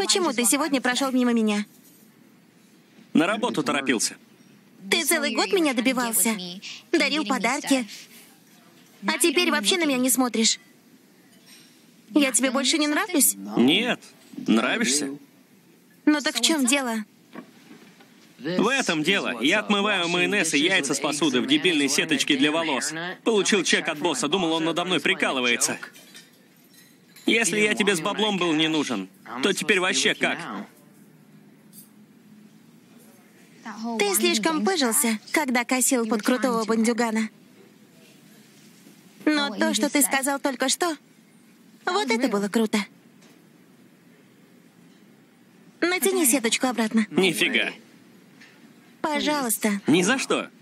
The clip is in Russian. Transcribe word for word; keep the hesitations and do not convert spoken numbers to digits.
Почему ты сегодня прошел мимо меня? На работу торопился. Ты целый год меня добивался. Дарил подарки. А теперь вообще на меня не смотришь. Я тебе больше не нравлюсь? Нет. Нравишься? Ну так в чем дело? В этом дело. Я отмываю майонез и яйца с посуды в дебильной сеточке для волос. Получил чек от босса, думал, он надо мной прикалывается. Если я тебе с баблом был не нужен, то теперь вообще как? Ты слишком пыжился, когда косил под крутого бандюгана. Но то, что ты сказал только что, вот это было круто. Натяни сеточку обратно. Нифига. Пожалуйста. Ни за что.